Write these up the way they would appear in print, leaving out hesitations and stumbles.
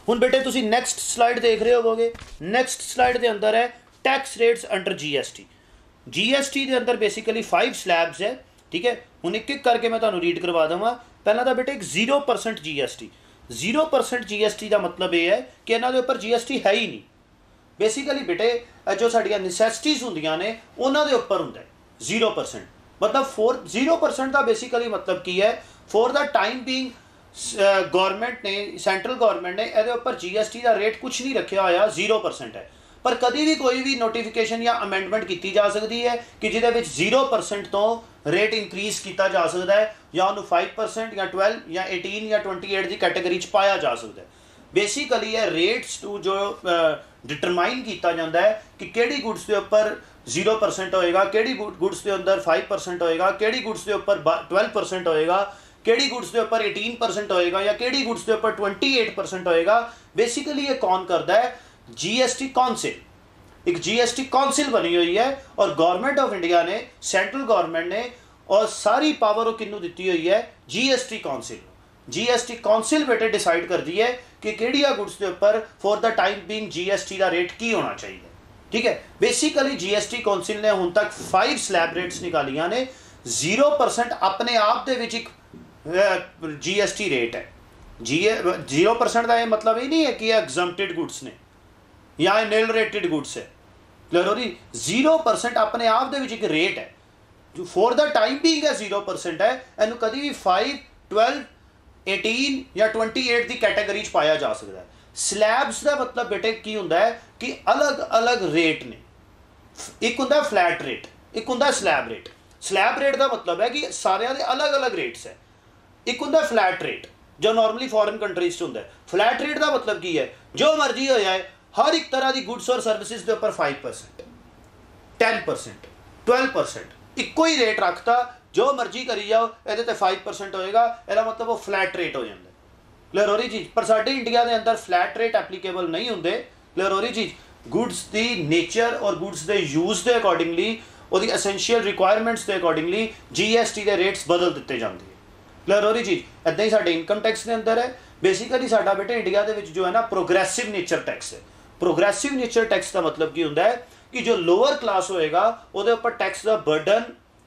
हुण बेटे तुसीं नैक्सट स्लाइड देख रहे होवोगे। नैक्सट स्लाइड के अंदर है tax rates under GST। GST के अंदर बेसिकली 5 स्लैब्स है, ठीक है। हुण एक एक करके मैं तुहानूं रीड करवा देवां। पहला तो बेटे एक 0% GST। 0% GST का मतलब ये है कि इन्हां दे उपर GST है ही नहीं। बेसिकली बेटे जो साडियां नैसेसिटीज़ हुंदियां ने उन्हां दे उपर हुंदा है 0%। मतलब 0% का बेसिकली मतलब की है, for the time being government ने, सेंट्रल गवर्नमेंट ने ये उपर GST का रेट कुछ नहीं रखा होया, 0% है। पर कभी भी कोई भी नोटिफिकेशन या अमेंडमेंट की जा सकती है कि जिहदे 0% तो रेट इंक्रीज किया जा सकता है, या उन्होंने 5% या 12 या 18 या 28 की कैटेगरी पाया जा सकता है। बेसिकली ये रेट्स टू जो डिटरमाइन किया जाता है कि किहड़ी गुड्स के उपर 0% होएगा, किहड़ी गुड्स के अंदर 5% होएगा, किहड़ी गुड्स के उपर 12% होएगा, किहड़ी गुड्स के उपर 18% होएगा, या किहड़ी गुड्स के उपर 28% होएगा। बेसिकली ये कौन करता है? GST council. एक GST काउंसिल बनी हुई है और गवर्नमेंट ऑफ इंडिया ने, सेंट्रल गवर्नमेंट ने, और सारी पावर वो किन्नू दी हुई है? GST council. GST काउंसिल बेटे डिसाइड कर दी है कि केड़िया गुड्स के उपर for the time being GST का रेट की होना चाहिए, ठीक है। बेसिकली GST काउंसिल ने हुण तक 5 स्लैब रेट्स निकालियां ने। 0% अपने आप दे विच एक GST रेट है। 0% का यह मतलब ये नहीं है कि एग्जम्प्टेड गुड्स ने या निल रेटेड गुड्स है। क्लियर हो रही? 0% अपने आप दे विच एक रेट है जो फॉर द टाइम बीइंग है 0% है। इनू कभी भी 5, 12, 18 या 28 की कैटेगरी पाया जा सकता है। स्लैब्स का मतलब बेटे की हुंदा है कि अलग अलग रेट ने। एक हुंदा फ्लैट रेट, एक हुंदा स्लैब रेट। स्लैब रेट का मतलब है कि सारे दे अलग अलग रेट्स है। एक हुंदा फ्लैट रेट जो नॉर्मली फॉरेन कंट्रीज च हुंदा है। फ्लैट रेट का मतलब की है, जो मर्जी हो जाए हर एक तरह की गुड्स और सर्विसेज के उपर 5%, 10%, 12% इको ही रेट रखता, जो मर्जी करी जाओ ये 5% होएगा। इसका मतलब वो फ्लैट रेट हो जाता है। क्लियर हो रही चीज़? पर साडे इंडिया के अंदर फ्लैट रेट एप्लीकेबल नहीं होंगे। क्लियर हो रही चीज़? गुड्स की नेचर और गुड्स के यूज़ के अकॉर्डिंगली, वो एसेंशियल रिक्वायरमेंट्स के अकॉर्डिंगली GST के रेट्स बदल दिते जाते हैं। क्लियर हो रही चीज़? इदा ही साडे इनकम टैक्स के अंदर है। बेसिकली साडा बेटे इंडिया के जो है ना प्रोग्रेसिव नेचर टैक्स है। प्रोग्रेसिव नेचर टैक्स का मतलब की होंदा है कि जो लोअर क्लास होएगा उसके उपर टैक्स का बर्डन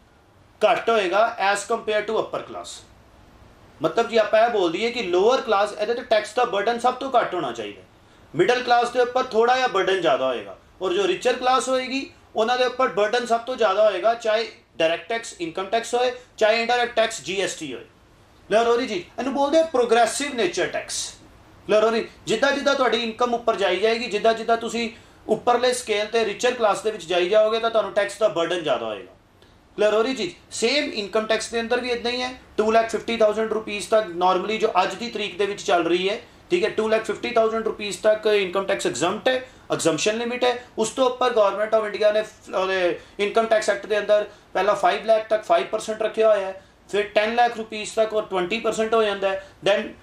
घट होएगा as compare to upper class. मतलब जी आप बोल दिए कि लोअर क्लास ये टैक्स का बर्डन सब तो घट होना चाहिए। मिडल क्लास के उपर थोड़ा या बर्डन ज़्यादा होएगा, और जो रिचर क्लास होएगी उन्होंने उपर बर्डन सब तो ज़्यादा होएगा, चाहे डायरैक्ट टैक्स इनकम टैक्स होए, चाहे इनडायरैक्ट टैक्स GST होए। क्लियर हो रही चीज़? इन्हू बोलते हैं प्रोग्रेसिव नेचर टैक्स। क्लियर हो रही? जिदा जिदा तुहाडी इनकम उपर जाई जाएगी, जिदा जिदा तुसी उपरले स्केल ते रिचर क्लास के विच जाई जाओगे तो तुहानू टैक्स का बर्डन ज़्यादा होएगा। क्लियर हो रही चीज़? सेम इनकम टैक्स के अंदर भी इदा ही है। 2,50,000 रुपीज़ तक नॉर्मली जो अज की तरीक के चल रही है, ठीक है, 2,50,000 रुपीज़ तक इनकम टैक्स एग्जम्प्ट है, एग्जम्पशन लिमिट है। उस तो उपर गवर्नमेंट ऑफ इंडिया ने इनकम टैक्स एक्ट के अंदर पहला 5 लाख तक 5% रखा हुआ है, फिर 10 लाख रुपीज़ तक और 20% हो जाता है, दैन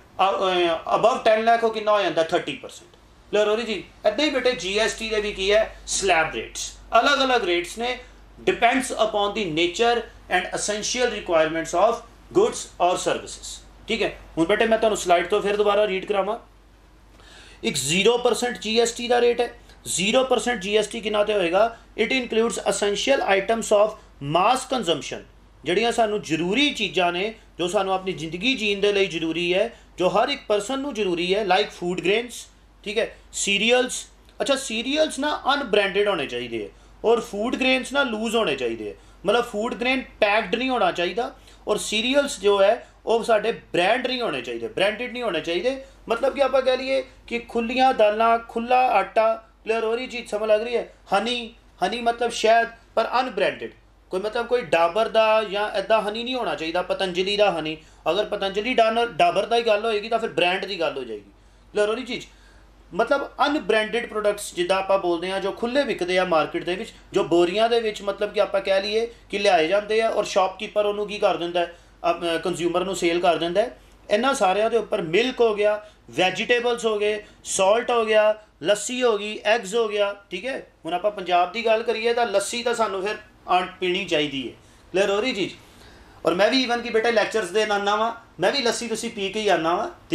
अबव 10 लाख हो कितना हो जाता है 30%। क्लियर हो रही जी? इदा ही बेटे GST के भी की है स्लैब रेट्स। अलग अलग रेट्स ने, depends upon the nature and essential requirements of goods और सर्विसेज। ठीक है, हुण बेटे मैं तुहानूं स्लाइड तो फिर दोबारा रीड करावां। एक 0% GST का रेट है। 0% GST किन्ना ते होएगा? It includes essential items of mass consumption, जिहड़ियां सानू जरूरी चीज़ां ने जो सानू अपनी जिंदगी जीण दे लई जरूरी है, जो हर एक परसन नू जरूरी है, लाइक फूड ग्रेन्स, ठीक है, सीरियल्स। अच्छा, सीरियल्स ना अनब्रांडेड होने चाहिए और फूड ग्रेन्स ना लूज होने चाहिए। मतलब फूड ग्रेन पैक्ड नहीं होना चाहिए और सीरियल्स जो है वो साढ़े ब्रांड नहीं होने चाहिए, ब्रांडेड नहीं होने चाहिए। मतलब कि आप कह लीए कि खुलियाँ दालां, खुला आटा। क्लियर हो रही चीज़? समझ लग रही है? हनी मतलब शहद, पर अनब्रांडेड। कोई मतलब कोई डाबर दा या इदा हनी नहीं होना चाहिए, पतंजलि का हनी। अगर पतंजलि डाबर का ही गल होएगी तो फिर ब्रांड की गल हो जाएगी। क्लियर हो रही चीज़? मतलब अनब्रांडेड प्रोडक्ट्स जिदा आप बोलते हैं जो खुले विकते हैं मार्केट के विच, जो बोरियां दे विच मतलब कि आप कह लीए कि लियाए जाते हैं और शॉपकीपर उन्होंने की कर दिंदा है, कंज्यूमर नू सेल कर दिंदा है। इन्हां सारियां दे उपर मिल्क हो गया, वैजीटेबल्स हो गए, सॉल्ट हो गया, लस्सी हो गई, एग्स हो गया। ठीक है, हुण आपां पंजाब की गल करिए तो लस्सी तो सानू फिर पीनी चाहिए है। क्लियर हो रही चीज़? और मैं भी ईवन कि बेटे लैक्चरस देन आना वा, मैं भी लस्सी तुसी पी के ही आना वा। ठीक है,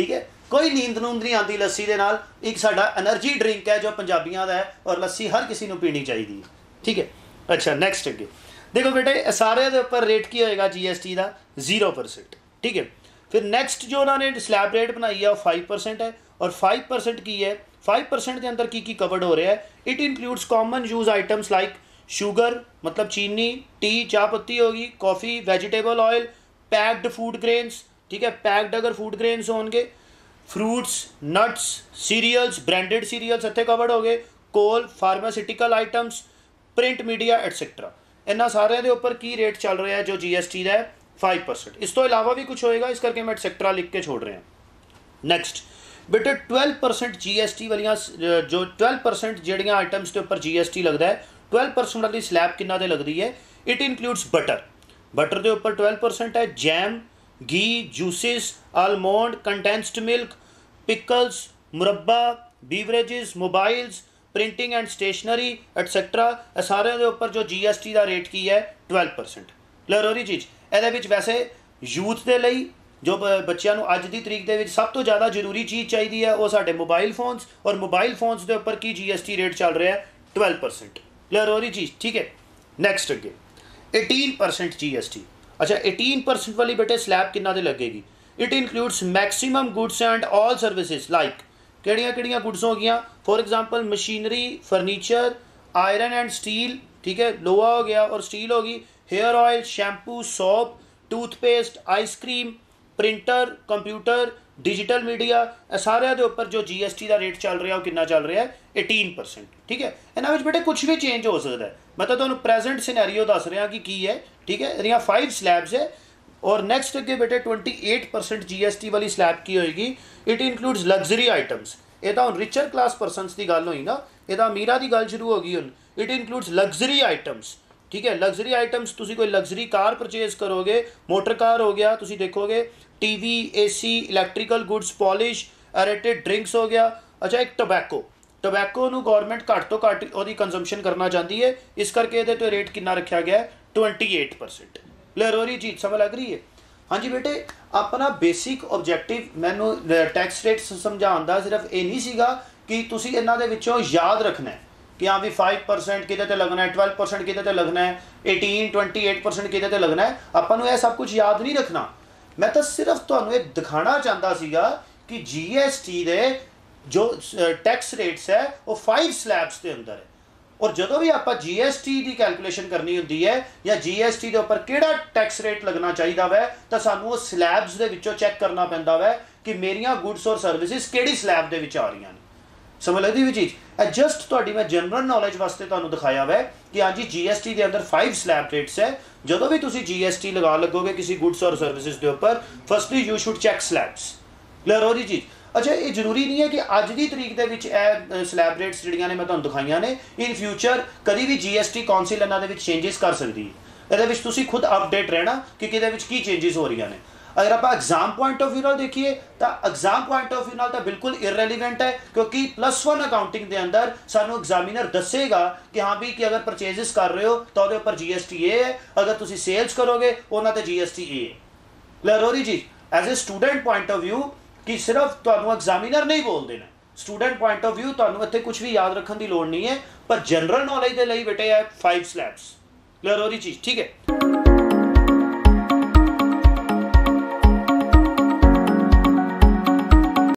कोई नींद नूंद नहीं आती लस्सी के नाल। एक साडा एनर्जी ड्रिंक है जो पंजाबियों का है और लस्सी हर किसी को पीनी चाहिए, ठीक है। अच्छा नेक्स्ट अगे देखो बेटे सारे के उपर रेट की होएगा GST का 0%, ठीक है। फिर नेक्स्ट जो उन्होंने स्लैब रेट बनाई है वो 5% है और 5% की है 5% के अंदर की कवर्ड हो रहा है। It includes common use items like sugar मतलब चीनी, टी चाह पत्ती होगी, coffee, vegetable oil, packed food grains, ठीक है, पैक्ड अगर फूड ग्रेन्स होंगे, fruits, nuts, cereals, branded cereals इतने कवर्ड हो गए, coal, pharmaceutical items, print media etcetera. इन्होंने सारे के उपर की रेट चल रहा है जो GST का है 5%। इस तो इलावा भी कुछ होएगा, इस करके मैं एटसैक्ट्रा लिख के छोड़ रहे हैं। नैक्सट बेटे 12% GST वाली जो 12% जड़ियाँ आइटम्स के उपर GST लगता है 12% वाली स्लैब किन्ना दे लगती है। इट इंक्लूड्स बटर के उपर 12% है, jam, ghee, juices, almond, condensed milk, pickles, murabba, beverages, mobiles, printing and stationery etcetera. सारे के उपर जो GST का रेट की है 12%। क्लियर हो रही चीज़। ये वैसे यूथ के लिए जो बच्चों अज की तरीक के सब तो ज़्यादा जरूरी चीज़ चाहिए है वो साढ़े मोबाइल फोन्स, और मोबाइल फोन्स के उपर की GST रेट चल रहा है 12%। क्लियर हो रही चीज़, ठीक है। नैक्सट अगे 18% GST। अच्छा 18% वाली बेटे स्लैब किन्ना दे लगेगी। It includes maximum goods and all services like केड़ियां गुड्स हो गई, for example machinery, furniture, iron and steel, ठीक है, लोहा हो गया और स्टील होगी, hair oil, shampoo, soap, toothpaste, ice cream, printer, computer, digital media, सारे के उपर जो GST का रेट चल रहा है वो कितना चल रहा है 18%, ठीक है। इन्होंने बेटे कुछ भी चेंज हो सकता है, मैं तो तुम्हें प्रेजेंट सिनेरियो दस रहा कि है, ठीक है। ये 5 स्लैब्स है और नैक्सट अगे बेटे 28% GST वाली स्लैब की होएगी। It includes luxury items. ये तो हम रिचर क्लास परसनस की गल हुई ना, ये तो अमीरा की गल शुरू होगी हुन। इट इंक्लूड्स लग्जरी आइटम्स, ठीक है। लग्जरी आइटम्स तुसी कोई लग्जरी कार परचेज करोगे, मोटर कार हो गया, तुसी देखोगे TV, AC, electrical goods, polish, aerated drinks हो गया। अच्छा एक टबैको नू गौरमेंट घट तो घट वो कंजम्पशन करना चाहती है, इस करके ये तो रेट कितना रखा गया है 28%। क्लियर हो रही चीज़, समझ लग रही है। हाँ जी बेटे अपना बेसिक ऑब्जेक्टिव मैनू टैक्स रेट समझाने का सिर्फ ये नहीं सीगा कि तुसी इन्हां दे विचों याद रखना है कि हाँ भी 5% किते ते लगना है, 12% किते ते लगना है, 28% किते ते लगना है। आपां नूं यह सब कुछ याद नहीं रखना। मैं तो सिर्फ तुहानूं ये दिखाना चाहता सीगा कि GST दे जो टैक्स रेट्स है वो 5 स्लैब्स के अंदर है, और जो भी आप GST की कैलकुलेशन करनी होती है या GST के उपर किहड़ा टैक्स रेट लगना चाहिए वै तो सानू वो स्लैब्स के विचों चैक करना पैंदा वै कि मेरियां गुड्स और सर्विसेज किहड़ी स्लैब के विच आ रही हैं। समझ लगती भी चीज़। जस्ट तुहाडी मैं जनरल नॉलेज वास्ते तुहानूं दिखाया वै कि हाँ जी GST के अंदर 5 स्लैब रेट्स है। जो भी तुसीं GST लगा लगोगे किसी गुड्स और सर्विसेज के उपर, firstly you should check slabs. Clear हो रही चीज़। अच्छा ये जरूरी नहीं है कि अज की तरीक के स्लैब रेट्स जिहड़ियां ने मैं तुहानूं दिखाइयां ने इन फ्यूचर कभी भी GST कौंसिल इन्हां दे विच चेंजिस कर सकती है। ये तुसीं खुद अपडेट रहना कि किहदे विच की चेंजिस हो रही ने। अगर आप एग्जाम पॉइंट ऑफ व्यू नाल देखिए तो एग्जाम पॉइंट ऑफ व्यू नाल तो बिल्कुल इररेलीवेंट है, क्योंकि +1 अकाउंटिंग के अंदर सानू एग्जामिनर दसेगा कि हाँ भी कि अगर परचेजेस कर रहे हो तो उहदे उपर GST ए है, अगर तुसीं सेल्स करोगे उन्हां ते GST ए है। क्लियर हो रही चीज़। As a student point of view कि सिर्फ तुहानूं एग्जामिनर नहीं बोल देना, स्टूडेंट पॉइंट ऑफ व्यू तुहानूं इत्थे कुछ भी याद रखने की लोड़ नहीं है, पर जनरल नॉलेज के लिए बेटे है 5 स्लैब्स। क्लियर हो रही चीज़, ठीक है।